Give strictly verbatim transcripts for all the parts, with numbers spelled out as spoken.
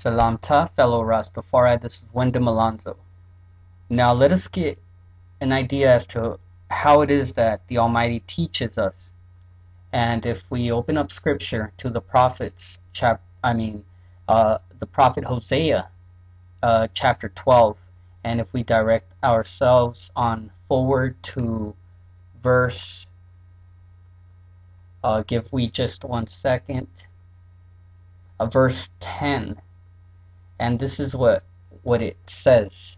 Salamta, fellow Rastafari, this is Wyndham Alonzo. Now let us get an idea as to how it is that the Almighty teaches us. And if we open up scripture to the prophets, chap I mean, uh, the prophet Hosea, uh, chapter twelve, and if we direct ourselves on forward to verse, uh, give we just one second, uh, verse ten, and this is what what it says.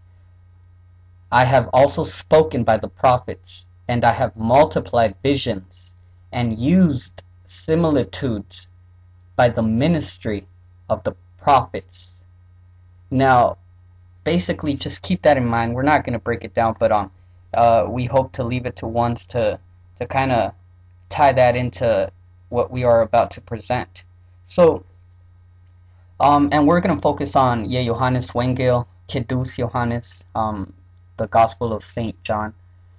I have also spoken by the prophets, and I have multiplied visions, and used similitudes by the ministry of the prophets. Now, basically, just keep that in mind. We're not going to break it down, but um, uh, we hope to leave it to ones to to kind of tie that into what we are about to present. So, um, and we're going to focus on yeah, Johannes Wengel, Kidus Johannes, um, the Gospel of Saint John,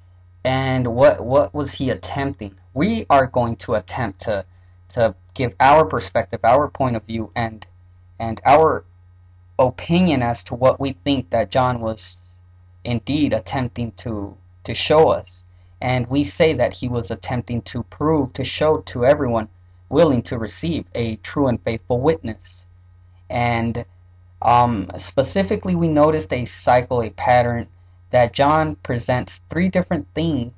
and what what was he attempting? We are going to attempt to to give our perspective, our point of view, and and our opinion as to what we think that John was indeed attempting to to show us. And we say that he was attempting to prove, to show to everyone willing to receive a true and faithful witness. And um, specifically, we noticed a cycle, a pattern, that John presents three different things,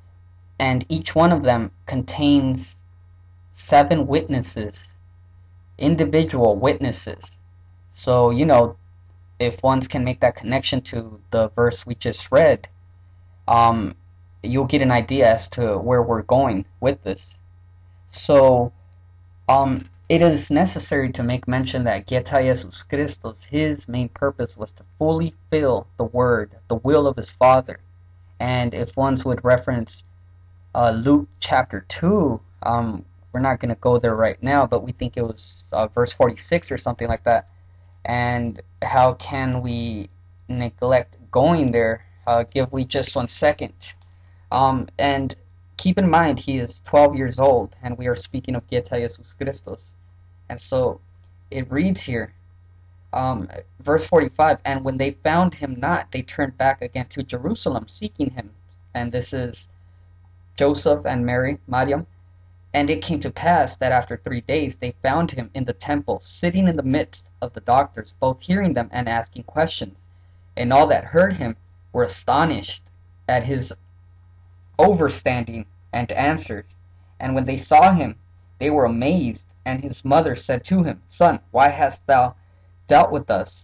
and each one of them contains seven witnesses, individual witnesses. So, you know, if ones can make that connection to the verse we just read, um, you'll get an idea as to where we're going with this. So, um, it is necessary to make mention that Geta Jesus Kristos, his main purpose was to fully fill the word, the will of his Father. And if ones would reference uh, Luke chapter two, um, we're not going to go there right now, but we think it was uh, verse forty-six or something like that. And how can we neglect going there? Uh, give we just one second. Um, and keep in mind, he is twelve years old, and we are speaking of Geta Jesus Kristos. And so it reads here, um, verse forty-five, and when they found him not, they turned back again to Jerusalem, seeking him. And this is Joseph and Mary, Mariam. And it came to pass that after three days they found him in the temple, sitting in the midst of the doctors, both hearing them and asking questions. And all that heard him were astonished at his overstanding and answers. And when they saw him, they were amazed. And his mother said to him, Son, why hast thou dealt with us?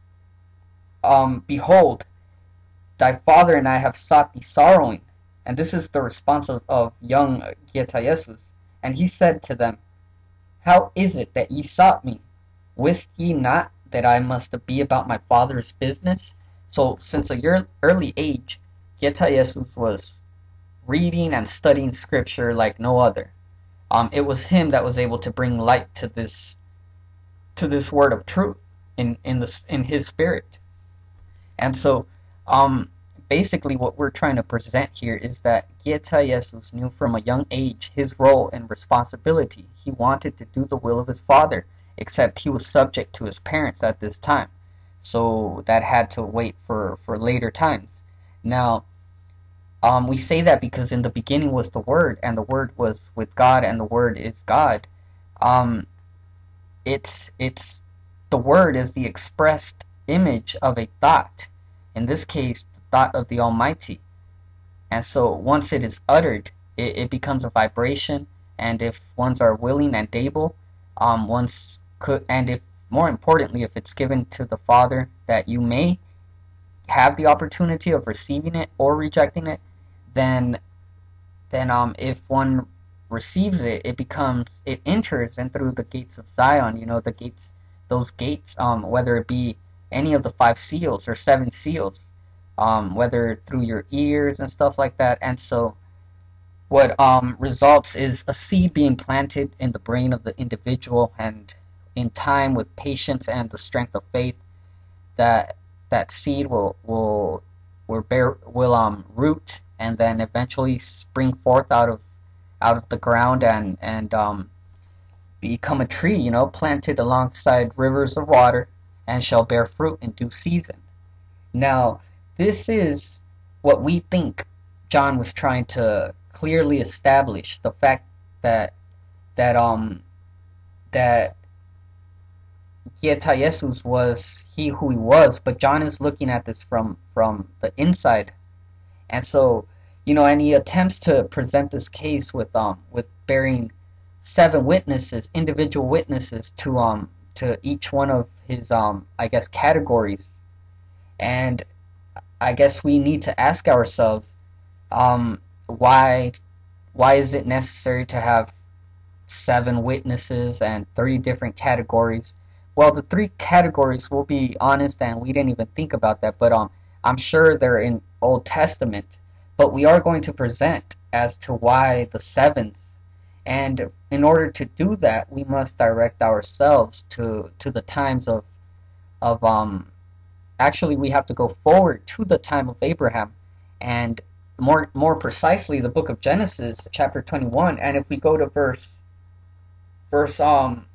Um, behold, thy father and I have sought thee sorrowing. And this is the response of, of young Geta Jesus. And he said to them, How is it that ye sought me? Wist ye not that I must be about my father's business? So since a early age, Geta Jesus was reading and studying scripture like no other. Um, it was him that was able to bring light to this to this word of truth in in this in his spirit. And so um basically what we're trying to present here is that Geta Jesus knew from a young age his role and responsibility. He wanted to do the will of his Father, except he was subject to his parents at this time. So that had to wait for, for later times. Now, um, we say that because in the beginning was the Word, and the Word was with God, and the Word is God. Um, it's, it's, the Word is the expressed image of a thought. In this case, thought of the Almighty. And so once it is uttered, it, it becomes a vibration, and if ones are willing and able, um, ones could, and if more importantly, if it's given to the Father, that you may have the opportunity of receiving it or rejecting it, then then um if one receives it, it becomes, it enters in through the gates of Zion, you know, the gates, those gates, um whether it be any of the five seals or seven seals, um, whether through your ears and stuff like that. And so what um, results is a seed being planted in the brain of the individual, and in time, with patience and the strength of faith, that that seed will will will bear will um root, and then eventually spring forth out of out of the ground, and and um become a tree, you know, planted alongside rivers of water, and shall bear fruit in due season. Now, this is what we think John was trying to clearly establish, the fact that that um that Geta Iyesus was he who he was, but John is looking at this from from the inside. And so, you know, and he attempts to present this case with um with bearing seven witnesses, individual witnesses to um to each one of his um I guess categories. And I guess we need to ask ourselves, um why why is it necessary to have seven witnesses and three different categories? Well, the three categories, we'll be honest, and we didn't even think about that, but um I'm sure they're in Old Testament, but we are going to present as to why the seventh. And in order to do that, we must direct ourselves to to the times of of um actually we have to go forward to the time of Abraham, and more more precisely the book of Genesis chapter twenty-one. And if we go to verse verse um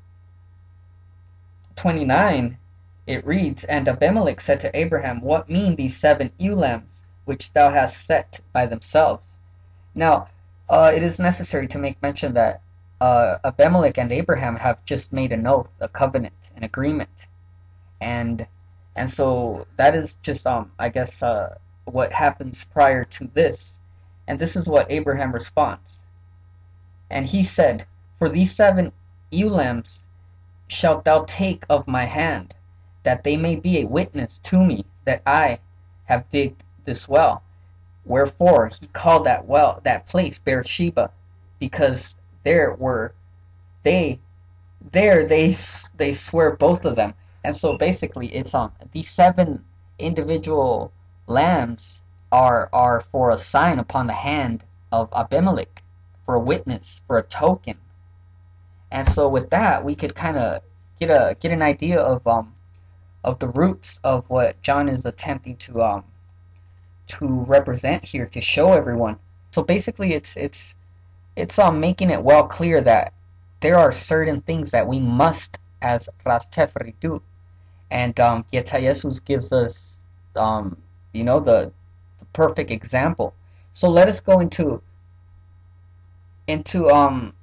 twenty-nine, it reads, "And Abimelech said to Abraham, What mean these seven ewe lambs which thou hast set by themselves?" Now, uh, it is necessary to make mention that uh, Abimelech and Abraham have just made an oath, a covenant, an agreement, and and so that is just um I guess uh, what happens prior to this. And this is what Abraham responds. "And he said, For these seven ewe lambs shalt thou take of my hand, that they may be a witness to me that I have digged this well." Wherefore he called that well, that place, Beersheba, because there were they, there they they swear, both of them. And so basically, it's um these seven individual lambs are are for a sign upon the hand of Abimelech, for a witness, for a token. And so with that, we could kind of get a get an idea of um of the roots of what John is attempting to um to represent here, to show everyone. So basically, it's it's it's um making it well clear that there are certain things that we must, as Rastafari, do. And um Geta Iyesus gives us um you know the, the perfect example. So let us go into into um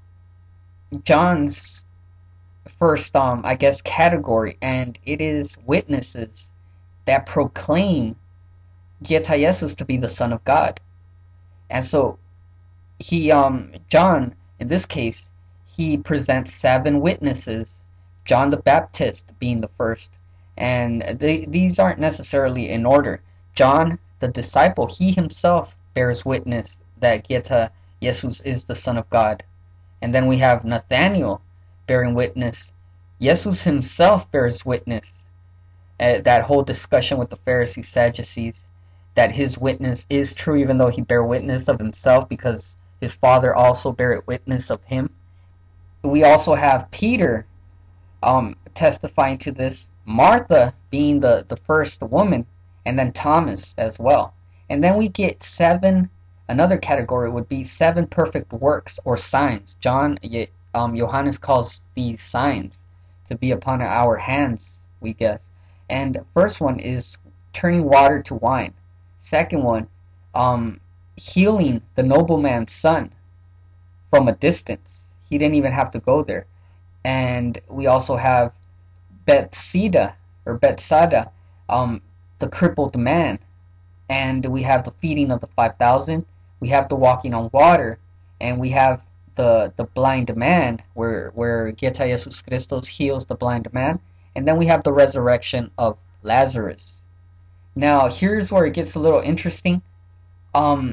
John's first um I guess category, and it is witnesses that proclaim Geta Iyesus to be the Son of God. And so he um John, in this case, he presents seven witnesses, John the Baptist being the first. And they, these aren't necessarily in order. John the disciple, he himself bears witness that Geta Iyesus is the Son of God. And then we have Nathanael bearing witness. Iyesus himself bears witness. Uh, that whole discussion with the Pharisees, Sadducees, that his witness is true, even though he bear witness of himself, because his Father also bear witness of him. We also have Peter um, testifying to this, Martha being the, the first woman, and then Thomas as well. And then we get seven. Another category would be seven perfect works or signs. John, um, Johannes calls these signs to be upon our hands, we guess. And first one is turning water to wine. Second one, um, healing the nobleman's son from a distance. He didn't even have to go there. And we also have Bethsaida, or Bethsaida, um, the crippled man. And we have the feeding of the five thousand. We have the walking on water. And we have the the blind man, where, where Geta Iyesus Kristos heals the blind man. And then we have the resurrection of Lazarus. Now, here's where it gets a little interesting. Um,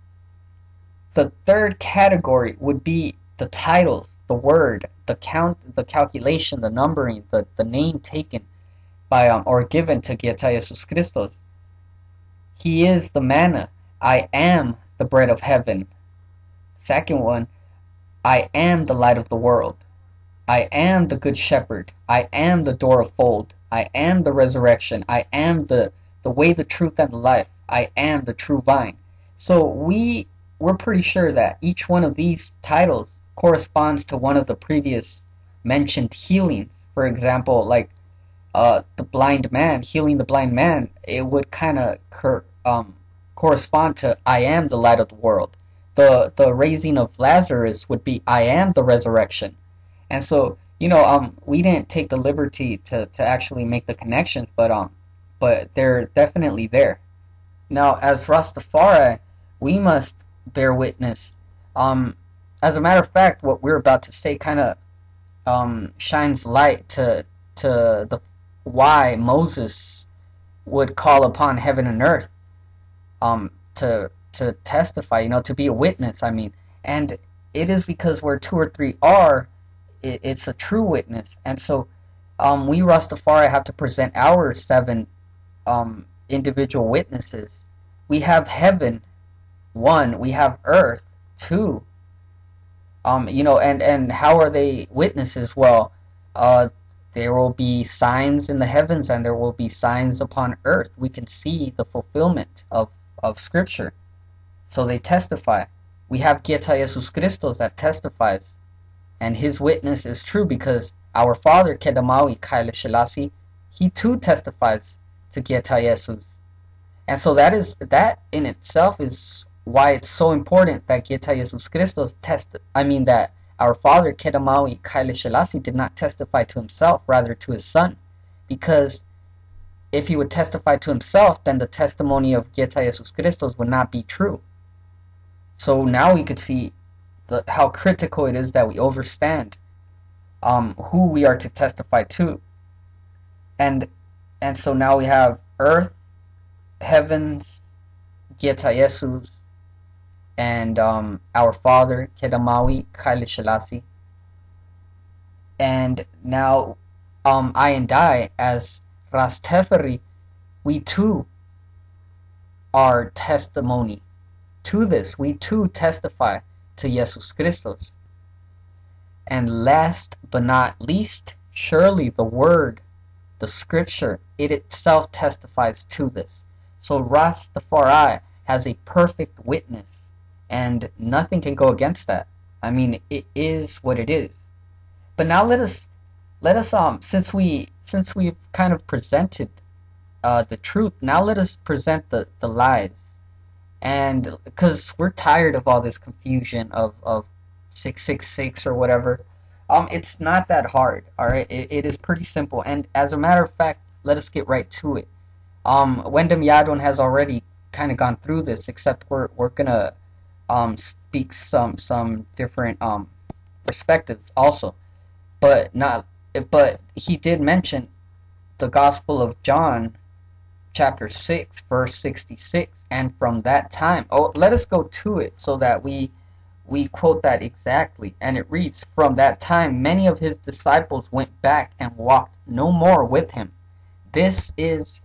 the third category would be the titles, the word, the count, the calculation, the numbering, the, the name taken by um, or given to Geta Iyesus Kristos. He is the manna. I am the bread of heaven. Second one, I am the light of the world. I am the good shepherd. I am the door of fold. I am the resurrection. I am the, the way, the truth, and the life. I am the true vine. So we, we're pretty sure that each one of these titles corresponds to one of the previous mentioned healings. For example, like uh, the blind man, healing the blind man, it would kind of um, correspond to I am the light of the world. The the raising of Lazarus would be I am the resurrection. And so, you know, um, we didn't take the liberty to, to actually make the connections, but um, but they're definitely there. Now, as Rastafari, we must bear witness. Um, as a matter of fact, what we're about to say kind of um, shines light to to the why Moses would call upon heaven and earth um, to to testify, you know, to be a witness. I mean, and it is because where two or three are, it, it's a true witness. And so, um, we Rastafari have to present our seven um, individual witnesses. We have heaven, one. We have earth, two. Um, you know, and and how are they witnesses? Well, uh, there will be signs in the heavens, and there will be signs upon earth. We can see the fulfillment of of Scripture. So they testify. We have Geta Jesus Kristos that testifies, and his witness is true because our father Kedamawi Kaila Shalasi, he too testifies to Geta Jesus. And so that is that in itself is why it's so important that Geta Jesus Kristos test. I mean that our father Kedamawi Kaila Shalasi did not testify to himself, rather to his son, because if he would testify to himself, then the testimony of Geta Jesus Kristos would not be true. So now we could see the, how critical it is that we understand um, who we are to testify to. And and so now we have earth, heavens, Geta Jesus, and um, our Father, Kedamawi, Kaila Shalasi. And now um, I and I, as Rastafari, we too are testimony to this. We too testify to Jesus Kristos. And last but not least, surely the word, the scripture, it itself testifies to this. So Rastafari has a perfect witness, and nothing can go against that. I mean, it is what it is. But now let us let us um since we since we've kind of presented uh the truth, now let us present the the lies. And because we're tired of all this confusion of of six six six or whatever, um it's not that hard. All right, it, it is pretty simple. And as a matter of fact, let us get right to it. um Wendem Yadon has already kind of gone through this, except we're we're gonna um speak some some different um perspectives also. But not but he did mention the Gospel of John, chapter six, verse sixty-six, and from that time, oh, let us go to it so that we we quote that exactly. And it reads, from that time many of his disciples went back and walked no more with him. This is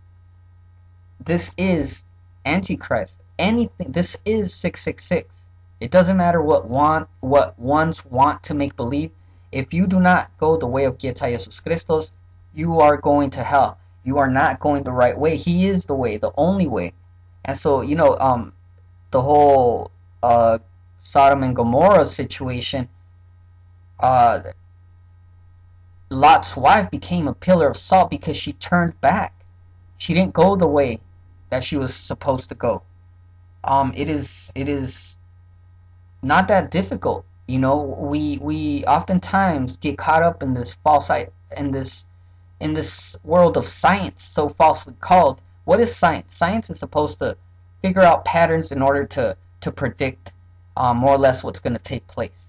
this is Antichrist. Anything, this is six six six. It doesn't matter what want what ones want to make believe. If you do not go the way of Geta Jesus Kristos, you are going to hell. You are not going the right way. He is the way, the only way. And so, you know, um, the whole uh, Sodom and Gomorrah situation, uh, Lot's wife became a pillar of salt because she turned back. She didn't go the way that she was supposed to go. Um, it is, it is not that difficult. You know, we we oftentimes get caught up in this false in this in this world of science, so falsely called. What is science? Science is supposed to figure out patterns in order to to predict um, more or less what's going to take place.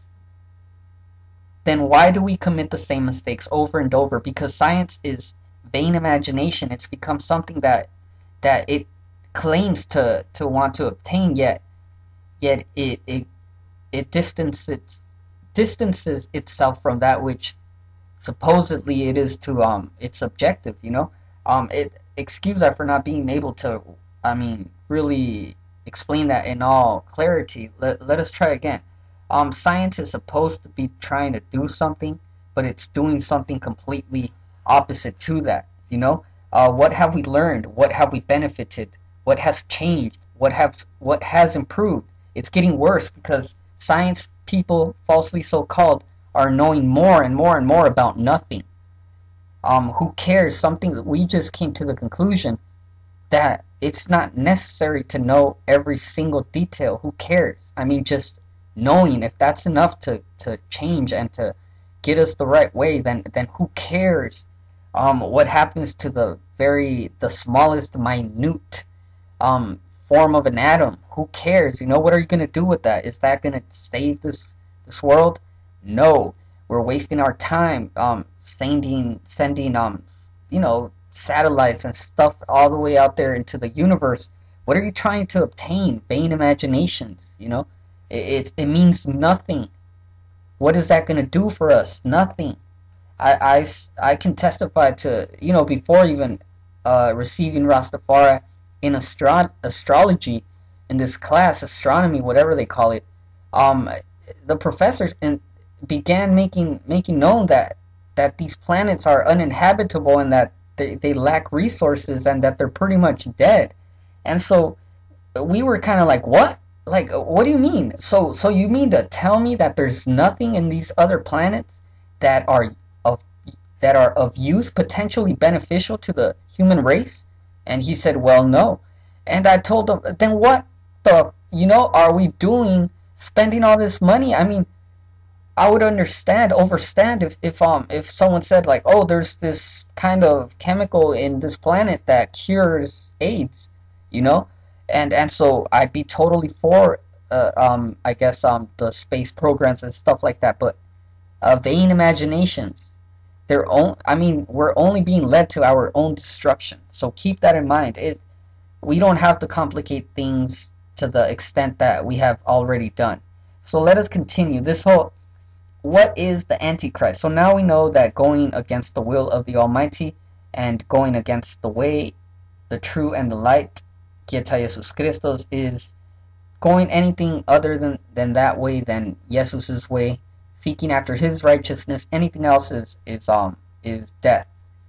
Then why do we commit the same mistakes over and over? Because science is vain imagination. It's become something that that it claims to to want to obtain, yet yet it it it distances distances itself from that which supposedly it is to um its objective. You know, um it excuse that for not being able to, I mean, really explain that in all clarity. Let, let us try again. Um science is supposed to be trying to do something, but it's doing something completely opposite to that. You know, uh what have we learned? What have we benefited? What has changed? What have what has improved? It's getting worse because science people, falsely so called, are knowing more and more and more about nothing. Um, who cares? Something that we just came to the conclusion that it's not necessary to know every single detail. Who cares? I mean, just knowing, if that's enough to, to change and to get us the right way, then then who cares um, what happens to the very the smallest minute um, form of an atom? Who cares? You know, what are you gonna do with that? Is that gonna save this this world? No, we're wasting our time um, sending sending um you know satellites and stuff all the way out there into the universe. What are you trying to obtain? Vain imaginations, you know? It, it, it means nothing. What is that going to do for us? Nothing. I, I, I can testify to, you know, before even uh, receiving Rastafari in astro astrology, in this class, astronomy, whatever they call it, um, the professor in, began making making known that, that these planets are uninhabitable and that They, they lack resources and that they're pretty much dead. And so we were kind of like, what? Like, what do you mean? So so you mean to tell me that there's nothing in these other planets that are of that are of use, potentially beneficial to the human race? And he said, well, no. And I told him, then what the, you know, are we doing spending all this money? I mean, I would understand, overstand if, if um if someone said like, oh, there's this kind of chemical in this planet that cures AIDS, you know, and and so I'd be totally for uh, um I guess um the space programs and stuff like that. But uh, vain imaginations, they're own. I mean, we're only being led to our own destruction. So keep that in mind. It we don't have to complicate things to the extent that we have already done. So let us continue this whole. What is the Antichrist? So now we know that going against the will of the Almighty and going against the way, the true and the light, Geta Jesus Kristos, is going anything other than, than that way, than Iyesus's way, seeking after his righteousness. Anything else is, is, um, is death.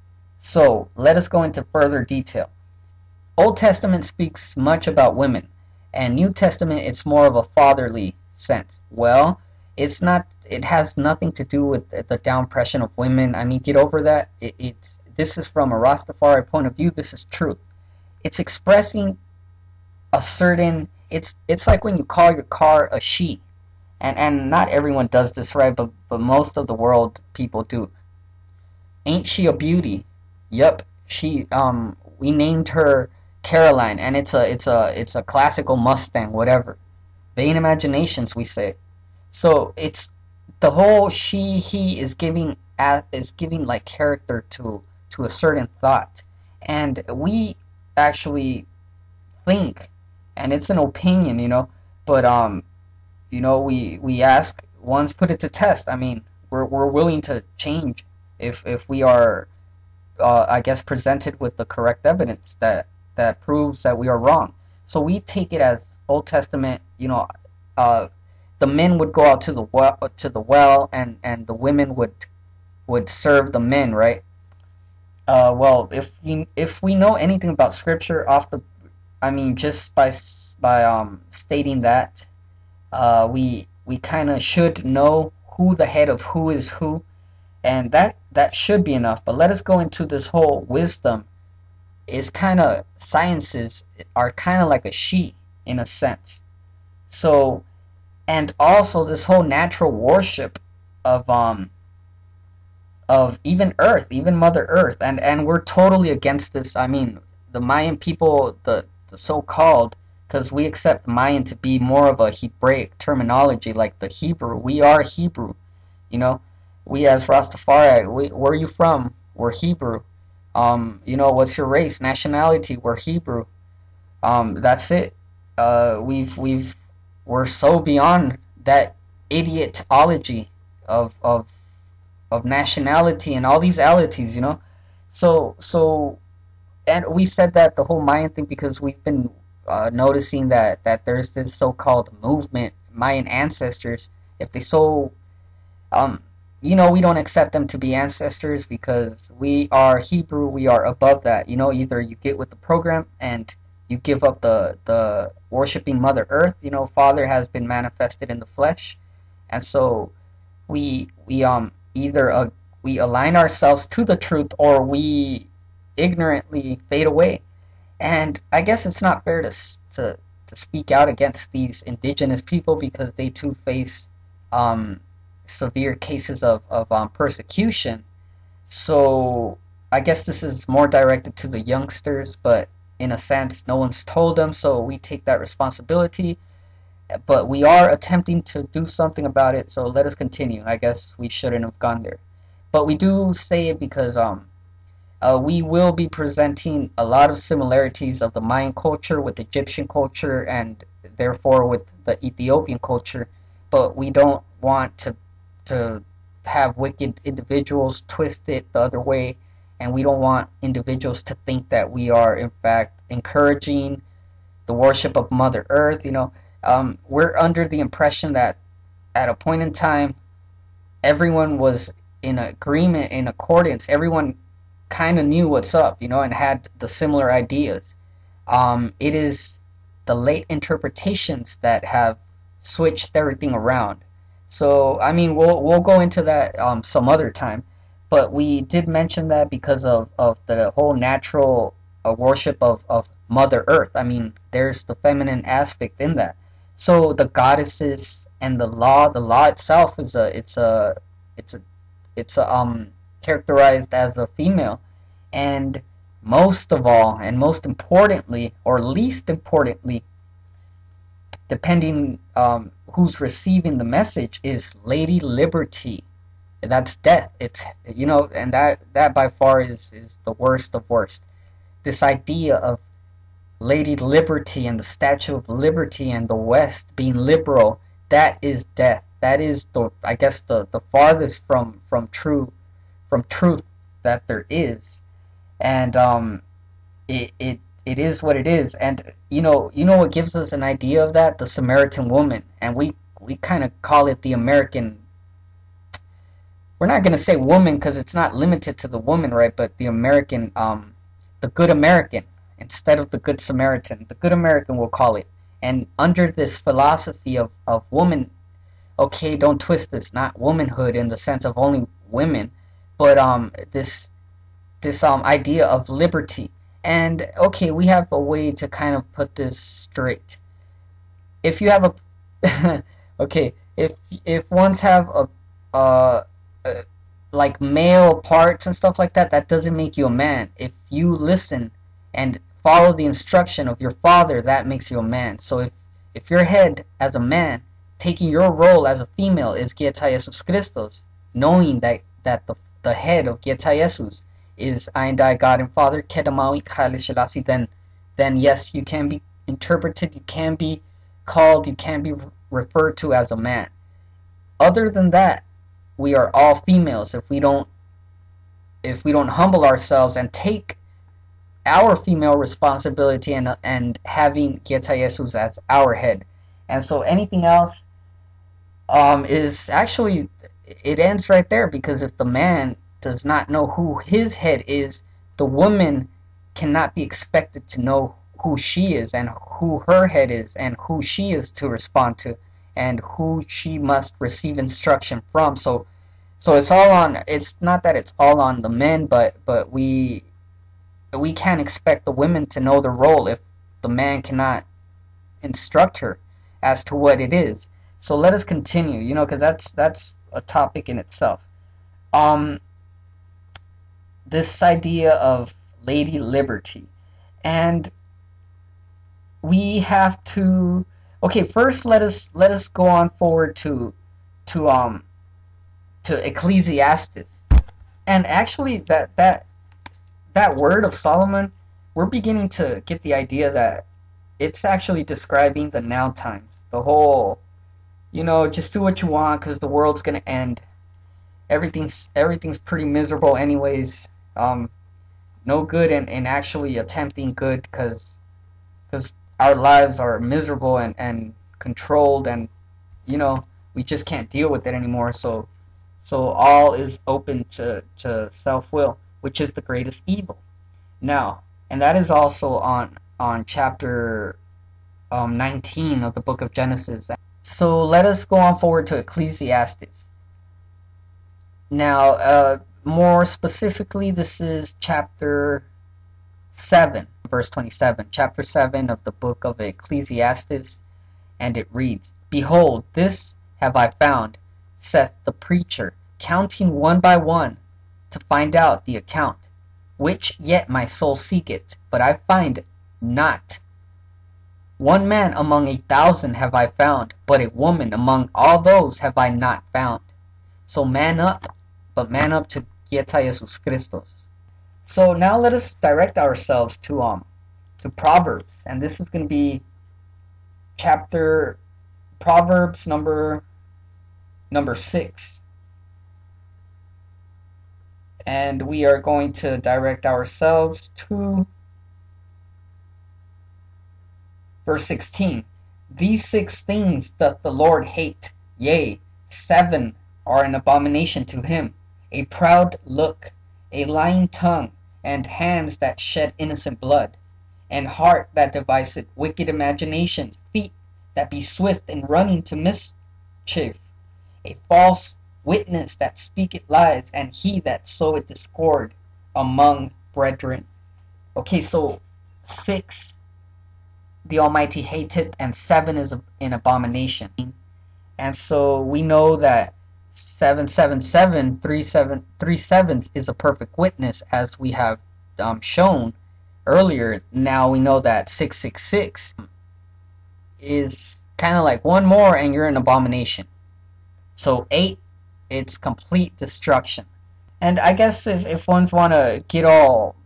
So let us go into further detail. Old Testament speaks much about women, and New Testament it's more of a fatherly sense. Well, it's not. It has nothing to do with the downpression of women. I mean, get over that. It, it's this is from a Rastafari point of view. This is truth. It's expressing a certain. It's it's like when you call your car a she, and and not everyone does this, right? But but most of the world people do. Ain't she a beauty? Yup. She um we named her Caroline, and it's a it's a it's a classical Mustang, whatever. Vain imaginations, we say. So it's the whole she he is giving is giving like character to to a certain thought, and we actually think, and it's an opinion, you know, but um you know we we ask, once put it to test. I mean, we're we're willing to change if if we are uh, I guess presented with the correct evidence that that proves that we are wrong. So we take it as Old Testament, you know, uh the men would go out to the well, to the well, and and the women would would serve the men, right? Uh, well, if we if we know anything about Scripture, off the, I mean, just by by um stating that, uh, we we kind of should know who the head of who is who, and that that should be enough. But let us go into this whole wisdom. Is kind of sciences are kind of like a she in a sense, so. And also this whole natural worship of um of even Earth, even Mother Earth, and and we're totally against this. I mean, the Mayan people, the the so-called, because we accept Mayan to be more of a Hebraic terminology, like the Hebrew. We are Hebrew, you know. We as Rastafari, we, where are you from? We're Hebrew. Um, you know, what's your race, nationality? We're Hebrew. Um, that's it. Uh, we've we've We're so beyond that idiotology of of of nationality and all these alities, you know. So so, and we said that the whole Mayan thing because we've been uh, noticing that that there's this so-called movement, Mayan ancestors. If they so, um, you know, we don't accept them to be ancestors because we are Hebrew. We are above that, you know. Either you get with the program and you give up the the worshiping Mother Earth, you know. Father has been manifested in the flesh, and so we we um either uh, we align ourselves to the truth, or we ignorantly fade away. And I guess it's not fair to to to speak out against these indigenous people, because they too face um, severe cases of of um, persecution. So I guess this is more directed to the youngsters, but in a sense, no one's told them, so we take that responsibility. But we are attempting to do something about it, so let us continue. I guess we shouldn't have gone there, but we do say it because um uh, we will be presenting a lot of similarities of the Mayan culture with Egyptian culture, and therefore with the Ethiopian culture. But we don't want to to have wicked individuals twist it the other way, and we don't want individuals to think that we are in fact encouraging the worship of Mother Earth. You know, um, we're under the impression that at a point in time, everyone was in agreement, in accordance. Everyone kind of knew what's up, you know, and had the similar ideas. Um, it is the late interpretations that have switched everything around. So, I mean, we'll we'll go into that um, some other time. But we did mention that because of, of the whole natural uh, worship of, of Mother Earth. I mean, there's the feminine aspect in that. So the goddesses and the law, the law itself is a it's a it's a it's a, um characterized as a female. And most of all, and most importantly, or least importantly, depending um, who's receiving the message, is Lady Liberty. That's death. It's, you know, and that that by far is is the worst of worst. This idea of Lady Liberty and the Statue of Liberty and the West being liberal, that is death. That is the, I guess, the the farthest from from true from truth that there is. And um it it it is what it is. And you know you know what gives us an idea of that? The Samaritan woman. And we we kind of call it the American, we're not going to say woman because it's not limited to the woman, right? But the American, um the good American instead of the good Samaritan. The good American, we'll call it. And under this philosophy of of woman, okay, don't twist this, not womanhood in the sense of only women, but um this this um idea of liberty. And okay, we have a way to kind of put this straight. If you have a okay, if if ones have a uh, uh like male parts and stuff like that, that doesn't make you a man. If you listen and follow the instruction of your father, that makes you a man. So if if your head as a man taking your role as a female is Geta Jesus Kristos, knowing that that the the head of Geta Jesus is I and I, God and Father, Kedamawi Khaile Selassie, then then yes, you can be interpreted, you can be called, you can be referred to as a man. Other than that, we are all females if we don't if we don't humble ourselves and take our female responsibility and and having Geta Jesus as our head. And so anything else um, is actually, it ends right there, because if the man does not know who his head is, the woman cannot be expected to know who she is and who her head is and who she is to respond to and who she must receive instruction from. So so it's all on, it's not that it's all on the men, but but we we can't expect the women to know the role if the man cannot instruct her as to what it is. So let us continue, you know, because that's that's a topic in itself. Um, this idea of Lady Liberty, and we have to. Okay, first let us let us go on forward to to um to Ecclesiastes, and actually that that that word of Solomon, we're beginning to get the idea that it's actually describing the now times, the whole, you know, just do what you want because the world's gonna end. Everything's everything's pretty miserable anyways. Um, no good in, in actually attempting good because because our lives are miserable and, and controlled, and you know we just can't deal with it anymore. So so all is open to, to self-will, which is the greatest evil. Now, and that is also on on chapter um, nineteen of the book of Genesis. So let us go on forward to Ecclesiastes. Now, uh, more specifically, this is chapter seven, verse twenty-seven. Chapter seven of the book of Ecclesiastes, and it reads, Behold, this have I found, saith the preacher, counting one by one, to find out the account, which yet my soul seeketh, but I find not. One man among a thousand have I found, but a woman among all those have I not found. So man up, but man up to Geta Jesus Kristos. So now let us direct ourselves to um to Proverbs, and this is going to be chapter Proverbs number number six. And we are going to direct ourselves to verse sixteen. These six things doth the Lord hate, yea, seven are an abomination to him: a proud look, a lying tongue, and hands that shed innocent blood, and heart that deviseth wicked imaginations, feet that be swift in running to mischief, a false witness that speaketh lies, and he that soweth discord among brethren. Okay, so six, the Almighty hateth, and seven is an abomination. And so we know that seven seven seven, three, seven, three sevens is a perfect witness, as we have um, shown earlier. Now we know that six six six is kind of like one more and you're an abomination. So eight, it's complete destruction. And I guess if, if ones want to get all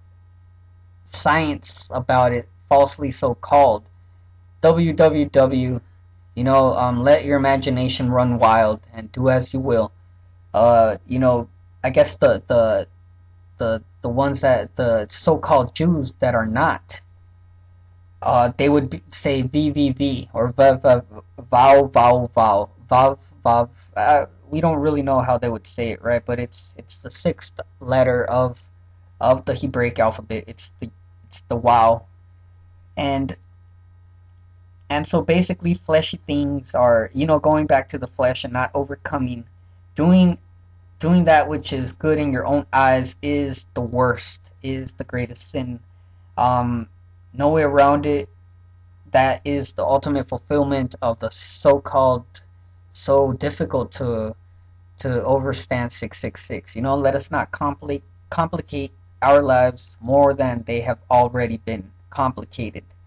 science about it, falsely so called, w w w, you know, um, let your imagination run wild and do as you will. Uh, you know, I guess the the the the ones that the so-called Jews that are not, uh, they would be, say V V V or Vav Vav Vav Vav Vav Vav Vav. Uh, we don't really know how they would say it, right? But it's it's the sixth letter of of the Hebraic alphabet. It's the it's the Wow, and and so basically, fleshy things are, you know, going back to the flesh and not overcoming, doing doing that which is good in your own eyes is the worst, is the greatest sin. Um, no way around it. That is the ultimate fulfillment of the so-called, so difficult to to overstand six six six. You know, let us not complicate complicate our lives more than they have already been complicated.